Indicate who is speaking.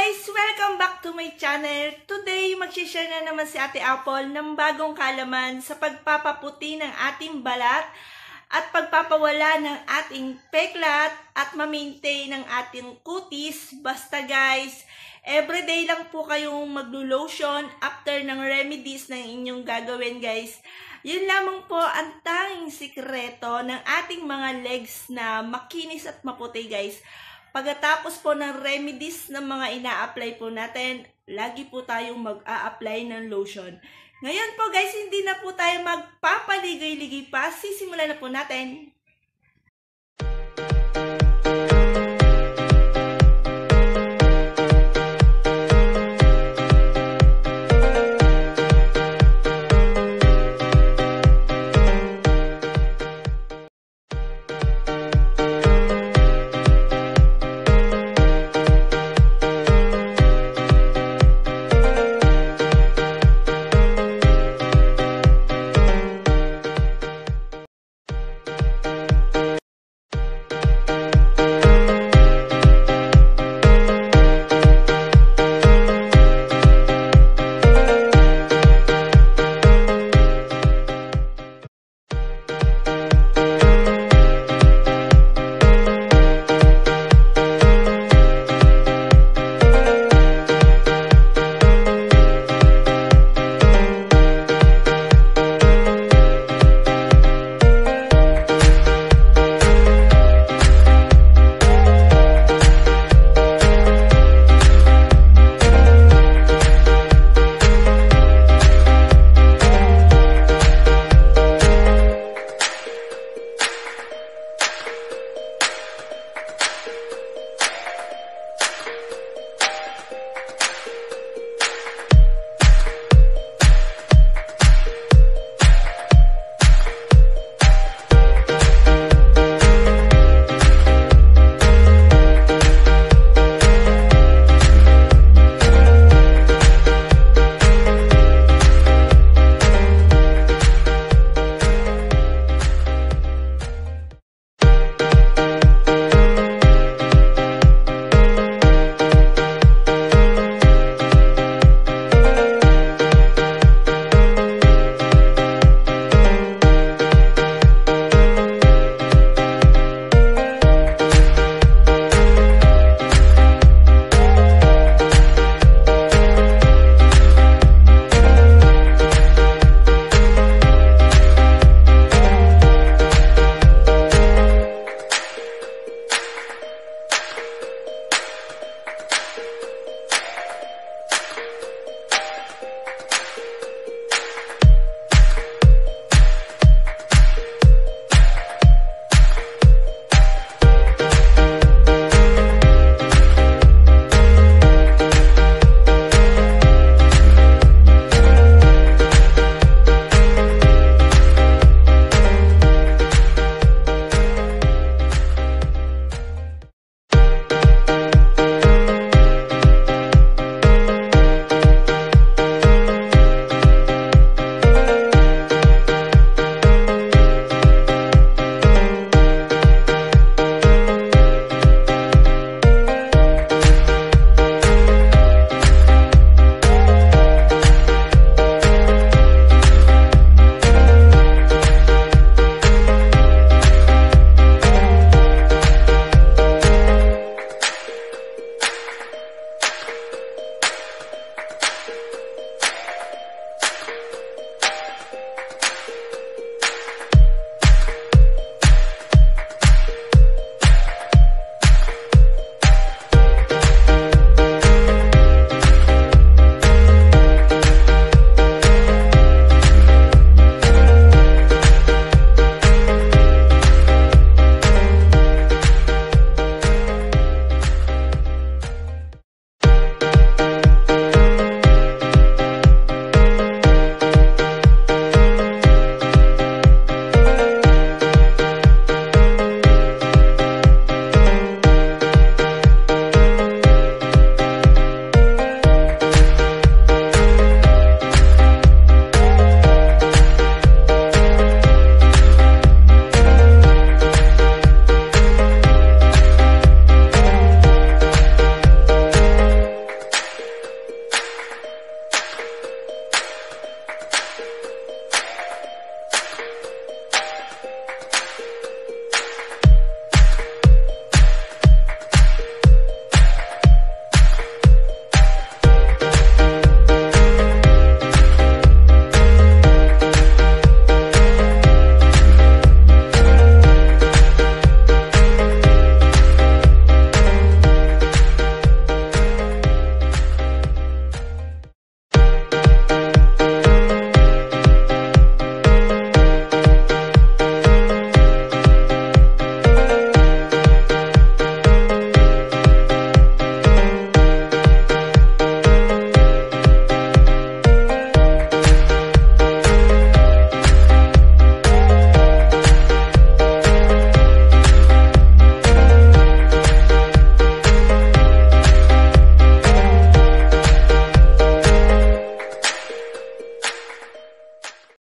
Speaker 1: guys! Welcome back to my channel. Today, mag-share na naman si Ate Apple ng bagong kalaman sa pagpapaputi ng ating balat at pagpapawala ng ating peklat at ma-maintain ng ating kutis. Basta guys, everyday lang po kayong maglo-lotion after ng remedies ng inyong gagawin guys. Yun lamang po ang tanging sikreto ng ating mga legs na makinis at maputi guys. Pagkatapos po ng remedies ng mga ina-apply po natin, lagi po tayong mag-a-apply ng lotion. Ngayon po guys, hindi na po tayo magpapaligay-ligay pa. Sisimulan na po natin.